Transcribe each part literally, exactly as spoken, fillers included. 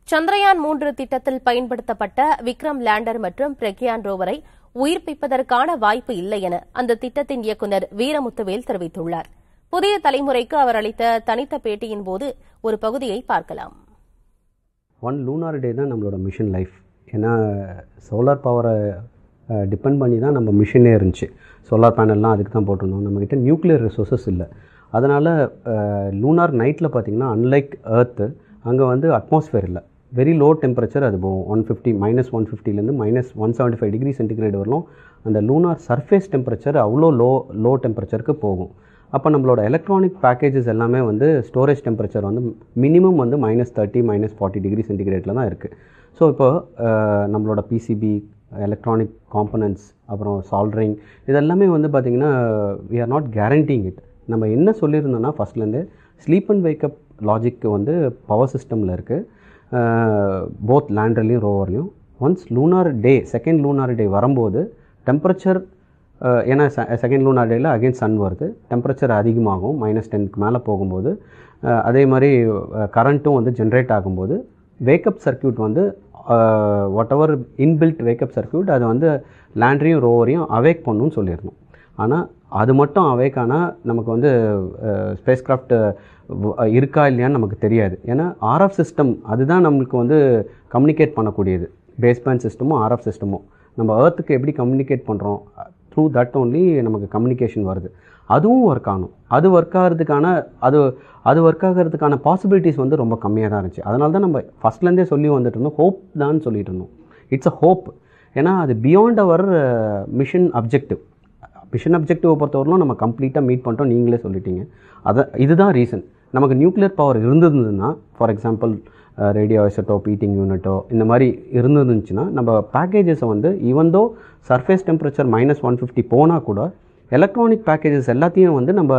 சந்திரயான் மூன்று திட்டத்தில் பயன்படுத்தப்பட்ட விக்ரம் லேண்டர் மற்றும் பிரக்யான் ரோவரை உயிர்ப்பிப்பதற்கான வாய்ப்பு இல்லை என அந்த திட்டத்தின் இயக்குநர் வீரமுத்துவேல் தெரிவித்துள்ளார். புதிய தலைமுறைக்கு அவர் அளித்த தனித்த பேட்டியின் போது ஒரு பகுதியை பார்க்கலாம். ஒன் லூனார் டே தான் நம்மளோட மிஷன் லைஃப். ஏன்னா சோலார் பவரை டிபெண்ட் பண்ணி தான் நம்ம மிஷினே இருந்துச்சு. சோலார் பேனல்லாம் அதுக்கு தான் போட்டிருந்தோம். நம்மக்கிட்ட நியூக்ளியர் ரிசோர்ஸஸ் இல்லை. அதனால் லூனார் நைட்டில் பார்த்திங்கன்னா அன்லைக் எர்த்து அங்கே வந்து அட்மாஸ்ஃபியர் இல்லை. வெரி லோ டெம்பரேச்சர் அது போகும். ஒன் ஃபிஃப்டி மைனஸ் ஒன் ஃபிஃப்டிலேருந்து minus one seventy five degree centigrade வரலும் அந்த லூனார் சர்ஃபேஸ் டெம்பரேச்சர் அவ்வளோ லோ லோ டெம்பரேச்சருக்கு போகும். அப்போ நம்மளோட எலக்ட்ரானிக் பேக்கேஜஸ் எல்லாமே வந்து ஸ்டோரேஜ் டெம்பரேச்சர் வந்து மினிமம் வந்து minus thirty minus forty degree சென்டிகிரேட்டில் தான் இருக்குது. ஸோ இப்போ நம்மளோட பிசிபி எலக்ட்ரானிக் காம்பனன்ட்ஸ் அப்புறம் சால்ட்ரிங் இதெல்லாமே வந்து பார்த்திங்கன்னா we are not guaranteeing it. நம்ம என்ன சொல்லியிருந்தோன்னா ஃபஸ்ட்லேருந்து ஸ்லீப் அண்ட் வேக்கப் லாஜிக்கு வந்து பவர் சிஸ்டமில் இருக்குது, போத் லேண்டர்லேயும் ரோவர்லேயும். Once lunar day second lunar day வரும்போது டெம்பரேச்சர், ஏன்னா செகண்ட் லூனார் டேயில் அகெயின் சன் வருது, டெம்பரேச்சர் அதிகமாகும். மைனஸ் டென்க்கு மேலே போகும்போது அதே மாதிரி கரண்ட்டும் வந்து ஜென்ரேட் ஆகும்போது வேக்கப் சர்க்யூட் வந்து whatever inbuilt wake up circuit அது வந்து லேண்டரையும் ரோவரையும் அவேக் பண்ணணும்னு சொல்லியிருந்தோம். ஆனால் அது மட்டும் அவேக் ஆனால் நமக்கு வந்து ஸ்பேஸ் கிராஃப்ட் இருக்கா இல்லையான்னு நமக்கு தெரியாது. ஏன்னா ஆர்எஃப் சிஸ்டம் அதுதான் நம்மளுக்கு வந்து கம்யூனிகேட் பண்ணக்கூடியது. பேஸ்பேண்ட் சிஸ்டமும் ஆர்எஃப் சிஸ்டமும் நம்ம ஏர்த்துக்கு எப்படி கம்யூனிகேட் பண்ணுறோம், த்ரூ தட் ஓன்லி நமக்கு கம்யூனிகேஷன் வருது. அதுவும் ஒர்க் ஆகணும். அது ஒர்க் ஆகிறதுக்கான அது அது ஒர்க் ஆகிறதுக்கான பாசிபிலிட்டிஸ் வந்து ரொம்ப கம்மியாக தான் இருந்துச்சு. அதனால தான் நம்ம ஃபஸ்ட்லேருந்தே சொல்லி வந்துட்டு இருந்தோம், ஹோப் தான் சொல்லிட்டு இருந்தோம். It's a hope. ஏன்னா அது பியாண்ட் அவர் மிஷன் அப்ஜெக்டிவ். மிஷன் அப்ஜெக்டிவை பொறுத்தவரையிலும் நம்ம கம்ப்ளீட்டாக மீட் பண்ணிட்டோம், நீங்களே சொல்லிட்டீங்க. அதை இதுதான் ரீசன். நமக்கு நியூக்ளியர் பவர் இருந்ததுன்னா, for example radio isotope heating யூனிட்டோ இந்த மாதிரி இருந்துருந்துச்சுன்னா நம்ம பேக்கேஜஸை வந்து even though surface temperature minus one fifty போனால் கூட எலக்ட்ரானிக் பேக்கேஜஸ் எல்லாத்தையும் வந்து நம்ம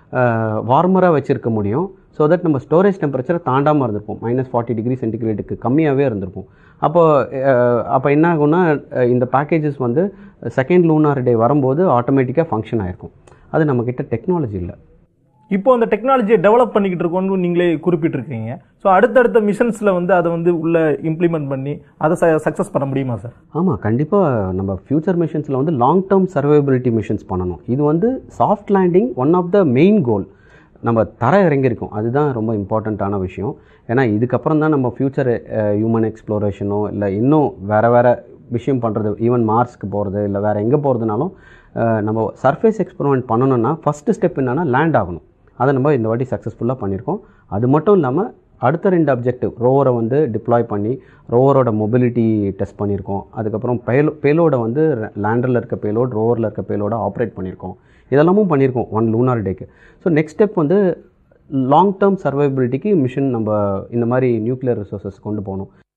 வார்மராக வச்சுருக்க முடியும். ஸோ தட் நம்ம ஸ்டோரேஜ் டெம்பரேச்சரை தாண்டாமல் இருந்திருப்போம். மைனஸ் ஃபார்ட்டி டிகிரி சென்டிகிரேட்டுக்கு கம்மியாகவே இருந்திருப்போம். அப்போ அப்போ என்ன ஆகும்னா இந்த பேக்கேஜஸ் வந்து செகண்ட் லூனார் டே வரும்போது ஆட்டோமேட்டிக்காக ஃபங்க்ஷன் ஆகிருக்கும். அது நம்மக்கிட்ட டெக்னாலஜி இல்லை. இப்போ அந்த டெக்னாலஜியை டெவலப் பண்ணிக்கிட்டு இருக்கோன்னு நீங்களே குறிப்பிட்டிருக்கீங்க. ஸோ அடுத்தடுத்த மிஷன்ஸில் வந்து அதை வந்து உள்ள இம்ப்ளிமெண்ட் பண்ணி அதை சக்ஸஸ் பண்ண முடியுமா சார்? ஆமாம், கண்டிப்பாக. நம்ம ஃபியூச்சர் மிஷன்ஸில் வந்து லாங் டேர்ம் சர்வைபிலிட்டி மிஷன்ஸ் பண்ணணும். இது வந்து soft landing one of the main goal. நம்ம தர இறங்கியிருக்கோம், அதுதான் ரொம்ப இம்பார்ட்டண்ட்டான விஷயம். ஏன்னா இதுக்கப்புறம் தான் நம்ம ஃப்யூச்சர் ஹியூமன் எக்ஸ்ப்ளோரேஷனோ இல்லை இன்னும் வேறு வேறு விஷயம் பண்ணுறது, ஈவன் மார்ஸ்க்கு போகிறது இல்லை வேறு எங்கே போகிறதுனாலும் நம்ம சர்ஃபேஸ் எக்ஸ்பெரிமெண்ட் பண்ணணும்னா ஃபஸ்ட்டு ஸ்டெப் என்னென்னா லேண்ட் ஆகணும். அதை நம்ம இந்த வாட்டி சக்ஸஸ்ஃபுல்லாக பண்ணியிருக்கோம். அது மட்டும் இல்லாமல் அடுத்த ரெண்டு அப்ஜெக்டிவ் ரோவரை வந்து டிப்ளாய் பண்ணி ரோவரோட மொபிலிட்டி டெஸ்ட் பண்ணியிருக்கோம். அதுக்கப்புறம் பேலோ பேலோடை வந்து லேண்டரில் இருக்க பேலோட் ரோவரில் இருக்க பேலோட ஆப்ரேட் பண்ணியிருக்கோம். இதெல்லாமும் பண்ணியிருக்கோம் ஒன் லூனார் டேக்கு. ஸோ நெக்ஸ்ட் ஸ்டெப் வந்து லாங் டேர்ம் சர்வைபிலிட்டிக்கு மிஷன் நம்ம இந்த மாதிரி நியூக்ளியர் ரிசோர்ஸஸ் கொண்டு போகணும்.